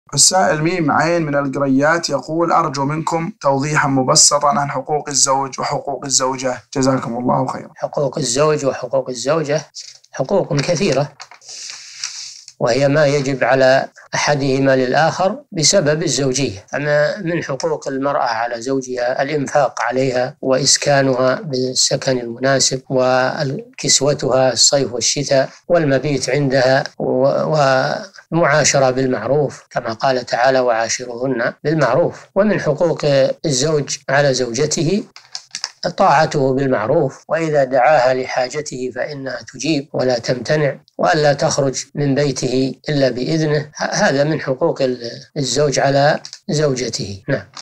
السائل ميم عين من القريات يقول: أرجو منكم توضيحا مبسطا عن حقوق الزوج وحقوق الزوجة، جزاكم الله خيرا. حقوق الزوج وحقوق الزوجة حقوق كثيرة، وهي ما يجب على أحدهما للآخر بسبب الزوجية. أما من حقوق المرأة على زوجها الإنفاق عليها وإسكانها بالسكن المناسب، وكسوتها الصيف والشتاء، والمبيت عندها، والمعاشرة بالمعروف كما قال تعالى: وعاشرهن بالمعروف. ومن حقوق الزوج على زوجته طاعته بالمعروف، وإذا دعاها لحاجته فإنها تجيب ولا تمتنع، وألا تخرج من بيته إلا بإذنه. هذا من حقوق الزوج على زوجته. نعم.